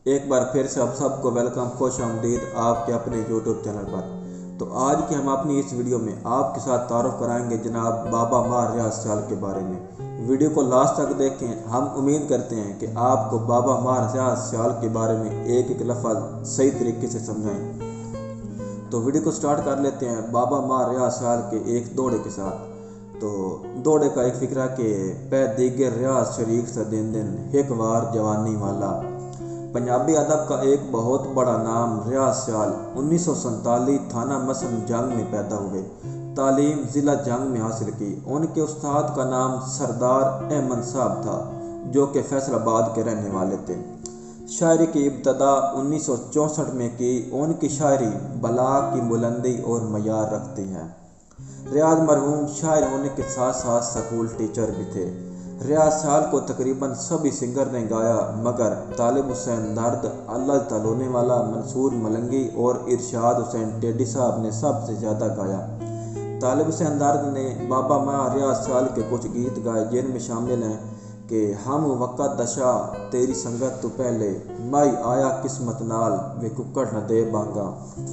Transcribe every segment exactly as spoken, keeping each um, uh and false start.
ایک بار پھر سے آپ سب کو ویلکم، خوش آمدید آپ کے اپنے یوٹیوب چینل پر۔ تو آج کی ہم اپنی اس ویڈیو میں آپ کے ساتھ تعارف کرائیں گے جناب بابا ماہ ریاض سیال کے بارے میں۔ ویڈیو کو لاسٹ تک دیکھیں، ہم امید کرتے ہیں کہ آپ کو بابا ماہ ریاض سیال کے بارے میں ایک ایک لفظ صحیح طریقے سے سمجھائیں۔ تو ویڈیو کو سٹارٹ کر لیتے ہیں بابا ماہ ریاض سیال کے ایک دوڑے کے ساتھ۔ تو دوڑے کا ایک فکرہ کہ پہ دیگر ریاض شریک سے دن دن ایک وار جوانی والا۔ پنجابی ادب کا ایک بہت بڑا نام ریاض سیال انیس سو سنتالیس تھانہ مسن جنگ میں پیدا ہوئے۔ تعلیم ضلع جنگ میں حاصل کی۔ ان کے استاد کا نام سردار احمد صاحب تھا جو کہ فیصل آباد کے رہنے والے تھے۔ شاعری کی ابتدا انیس سو چونسٹھ میں کی۔ ان کی شاعری بلاغت کی بلندی اور معیار رکھتی ہے۔ ریاض مرحوم شاعر ہونے کے ساتھ ساتھ سکول ٹیچر بھی تھے۔ ریاض سیال کو تقریباً سبھی سنگر نے گایا، مگر طالب حسین درد، اللہ تعالیٰ والا، منصور ملنگی اور ارشاد حسین ٹیڈی صاحب نے سب سے زیادہ گایا۔ طالب حسین درد نے بابا ماہ ریاض سیال کے کچھ گیت گائے جن میں شامل ہیں کہ ہم وقت دشا تیری سنگت تو پہلے، مائی آیا قسمت نال وے ککڑ نہ دے بانگا۔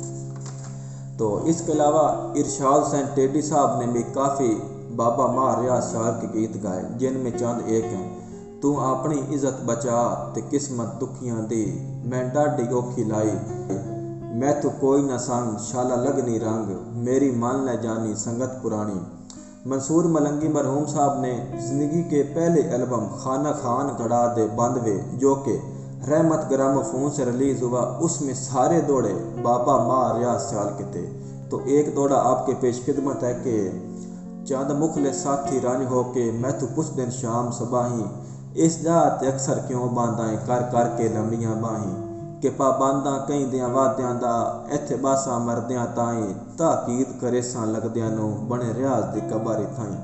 تو اس کے علاوہ ارشاد حسین ٹیڈی صاحب نے بھی کافی بابا ماہ ریاض سیال کے گیت گائے جن میں چند ایک ہیں۔ تو اپنی عزت بچا تے قسمت دکھیاں دی، میں ڈاڈی اوکھی لائی، میں تو کوئی نہ سنگ شالا لگنی رنگ، میری مان لے جانی سنگت پرانی۔ منصور ملنگی مرحوم صاحب نے زندگی کے پہلے البم خانہ خان گھڑا دے باندھوے جو کہ رحمت گرام فون سے ریلیز ہوا، اس میں سارے دوڑے بابا ماہ ریاض سیال کے تھے۔ تو ایک دوڑا آپ کے پیش خدمت ہے کہ چاند مخلے ساتھی رنج ہو کے، میں تو پس دن شام صباہی، اس جات اکثر کیوں باندائیں کر کر کے لمبیاں باہیں، کہ پابنداں کہیں دیاں وعدیاں دا ایتھے باساں مردیاں تائیں، تاکید کرے ساں لگدیاں نو بنے ریاض دی کباری تھائیں۔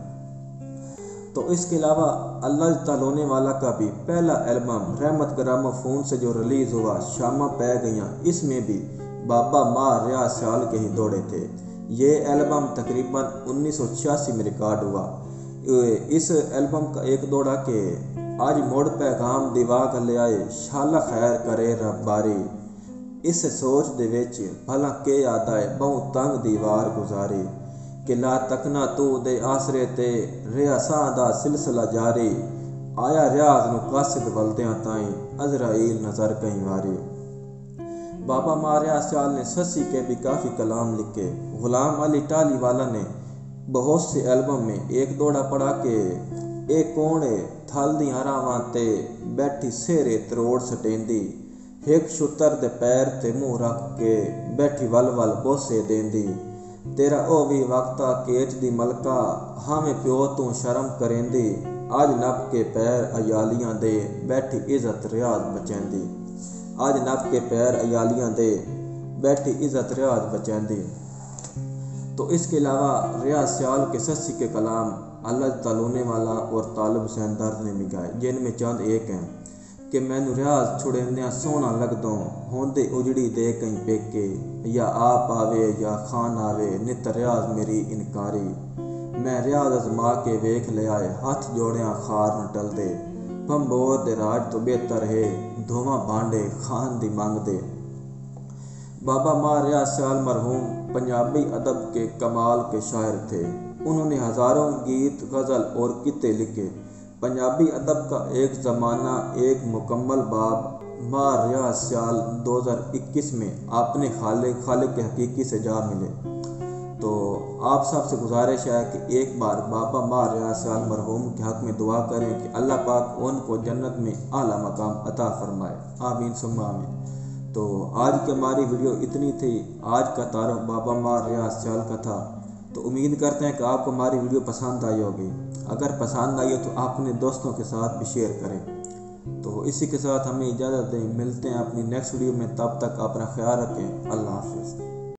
تو اس کے علاوہ اللہ تعالیٰ والا کا بھی پہلا البم رحمت گرام فون سے جو ریلیز ہوا، شامہ پہ گئیاں، اس میں بھی بابا ماہ ریاض سیال کے ہی دوڑے تھے۔ یہ البم تقریباً انیس سو چھیاسی میں ریکارڈ ہوا۔ اس البم کا ایک دوڑا کہ آج موڑ پیغام دیوا کر لے آئے، شالا خیر کرے رب باری، اس سوچ دے وچ بھلا کے یاد آئے بہت تنگ دیوار گزاری، کہ لا تکنا تو دے آسرے تے ریاساں دا سلسلہ جاری، آیا ریاض نو قاصد ولدیاں تائیں عزرائیل نظر کہیں واری۔ بابا ماہ ریاض سیال نے سسی کے بھی کافی کلام لکھے۔ غلام علی ٹالی والا نے بہت سے البم میں ایک دوڑا پڑھا کہ اے کونے تھل دی ہراواں تے بیٹھی سیرے تروڑ سٹیندی، ایک شتر دے پیر تے منہ رکھ کے بیٹھی ول ول بوسے دیندی، تیرا او بھی وقتا کیچ دی ملکہ ہمیں پیو تو شرم کریندی، آج نب کے پیر ایالیاں دے بیٹھی عزت ریاض بچیندی، آج نب کے پیر ایالیاں دے بیٹھی عزت ریاض بچیندی۔ تو اس کے علاوہ ریاض سیال کے سسی کے کلام اللہ تعالیٰ والا اور طالب حسین درد نے بھی گائے جن میں چند ایک ہیں کہ مینو ریاض چھڑیندیاں سونا لگدوں، ہوندے اجڑی دے کہیں پیکے، یا آپ آوے یا خان آوے نت ریاض میری انکاری، میں ریاض ازما کے ویکھ لے آئے ہاتھ جوڑیاں خار نہ ٹل دے، بمبور دے راج تو بہتر ہے دھواں بانڈے خان دی مانگ دے۔ بابا ماہ ریاض سیال مرحوم پنجابی ادب کے کمال کے شاعر تھے۔ انہوں نے ہزاروں گیت، غزل اور قطعے لکھے۔ پنجابی ادب کا ایک زمانہ، ایک مکمل باب۔ ماہ ریاض سیال دو ہزار اکیس میں اپنے خالق خالق حقیقی سے جا ملے۔ تو آپ سب سے گزارش ہے کہ ایک بار بابا ماہ ریاض سیال مرحوم کے حق میں دعا کریں کہ اللہ پاک ان کو جنت میں اعلیٰ مقام عطا فرمائے، آمین ثم آمین۔ تو آج کی ہماری ویڈیو اتنی تھی۔ آج کا تعارف بابا ماہ ریاض سیال کا تھا۔ تو امید کرتے ہیں کہ آپ کو ہماری ویڈیو پسند آئی ہوگی۔ اگر پسند آئی ہو تو اپنے دوستوں کے ساتھ بھی شیئر کریں۔ تو اسی کے ساتھ ہمیں اجازت دیں، ملتے ہیں اپنی نیکسٹ ویڈیو میں، تب تک اپنا خیال رکھیں، اللہ حافظ۔